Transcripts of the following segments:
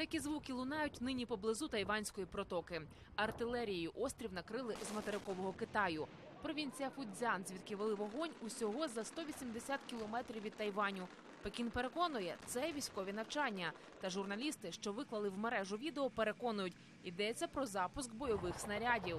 Такі звуки лунають нині поблизу Тайванської протоки. Артилерією острів накрили з материкового Китаю. Провінція Фудзян, звідки вели вогонь, усього за 180 кілометрів від Тайваню. Пекін переконує, це військові навчання. Та журналісти, що виклали в мережу відео, переконують, йдеться про запуск бойових снарядів.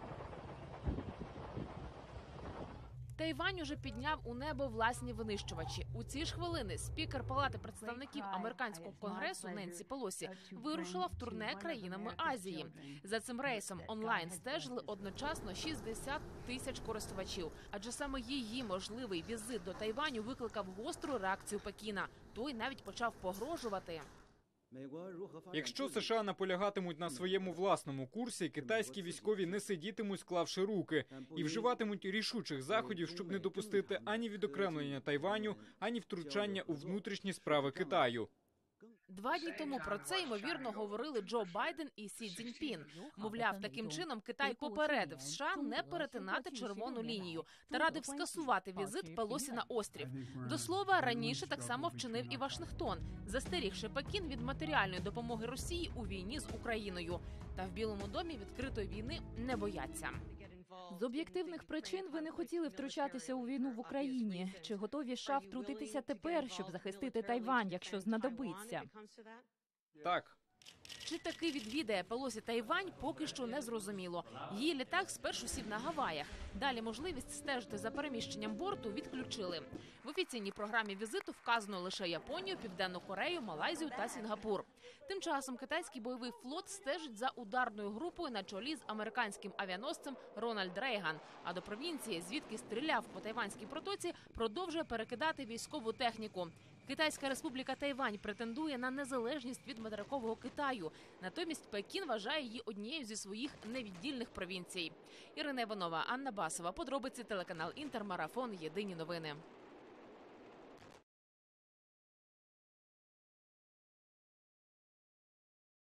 Тайвань уже підняв у небо власні винищувачі. У ці ж хвилини спікер Палати представників американського конгресу Ненсі Пелосі вирушила в турне країнами Азії. За цим рейсом онлайн стежили одночасно 60 тисяч користувачів. Адже саме її можливий візит до Тайваню викликав гостру реакцію Пекіна. Той навіть почав погрожувати. Якщо США наполягатимуть на своєму власному курсі, китайські військові не сидітимуть, склавши руки, і вживатимуть рішучих заходів, щоб не допустити ані відокремлення Тайваню, ані втручання у внутрішні справи Китаю. 2 дні тому про це, ймовірно, говорили Джо Байден і Сі Цзіньпін. Мовляв, таким чином Китай попередив США не перетинати червону лінію та радив скасувати візит Пелосі на острів. До слова, раніше так само вчинив і Вашингтон, застерігши Пекін від матеріальної допомоги Росії у війні з Україною. Та в Білому домі відкритої війни не бояться. З об'єктивних причин ви не хотіли втручатися у війну в Україні. Чи готові США втрутитися тепер, щоб захистити Тайвань, якщо знадобиться? Так. Чи таки відвідає Пелосі Тайвань, поки що не зрозуміло. Її літак спершу сів на Гаваях. Далі можливість стежити за переміщенням борту відключили. В офіційній програмі візиту вказано лише Японію, Південну Корею, Малайзію та Сінгапур. Тим часом китайський бойовий флот стежить за ударною групою на чолі з американським авіаносцем Рональд Рейган. А до провінції, звідки стріляв по Тайванській протоці, продовжує перекидати військову техніку. Китайська республіка Тайвань претендує на незалежність від материкового Китаю. Натомість Пекін вважає її однією зі своїх невіддільних провінцій. Ірина Іванова, Анна Басова. Подробиці, телеканал Інтер, Марафон. Єдині новини.